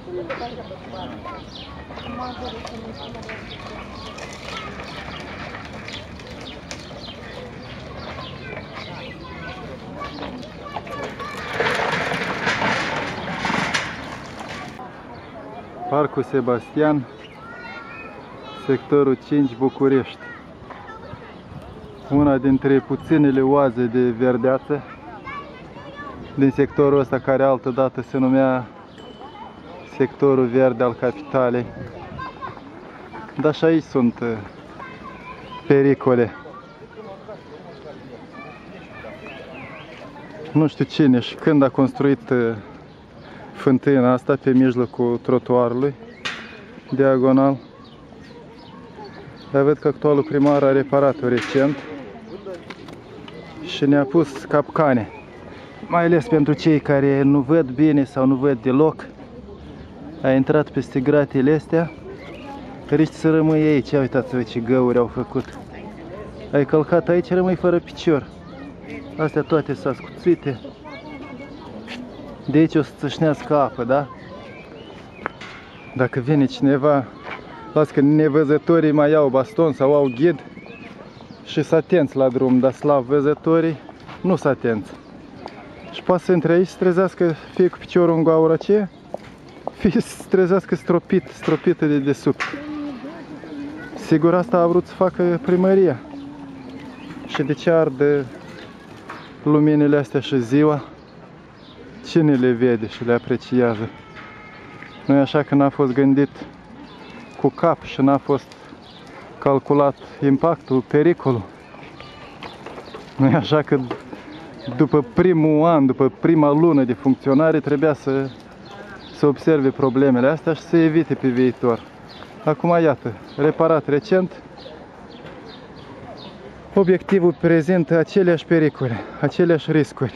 Parcul Sebastian, sectorul 5, București. Una dintre puținele oaze de verdeață din sectorul ăsta, care altădată se numea sectorul verde al capitalei. Dar și aici sunt pericole. Nu știu cine și când a construit fântâna asta pe mijlocul trotuarului, diagonal. Dar văd că actualul primar a reparat-o recent și ne-a pus capcane, mai ales pentru cei care nu văd bine sau nu văd deloc. A intrat peste gratile astea, riști să rămâi aici. Uitați-vă ce găuri au făcut. Ai călcat aici, rămâi fără picior. Astea toate sunt ascuțite. De aici o să țâșnească apă, da? Dacă vine cineva, las că nevăzătorii mai au baston sau au ghid și sunt atenți la drum, dar slav văzătorii nu sunt atenți. Și poate să intre aici, să trezească fie cu piciorul în gaură aceea, fie să trezească stropită de desubt. Sigur, asta a vrut să facă primăria. Și de ce ardă luminile astea și ziua? Cine le vede și le apreciază? Nu e așa că n-a fost gândit cu cap și n-a fost calculat impactul, pericolul? Nu e așa că după primul an, după prima lună de funcționare, trebuia să observe problemele astea și să evite pe viitor? Acum, iată, reparat recent, obiectivul prezintă aceleași pericole, aceleași riscuri.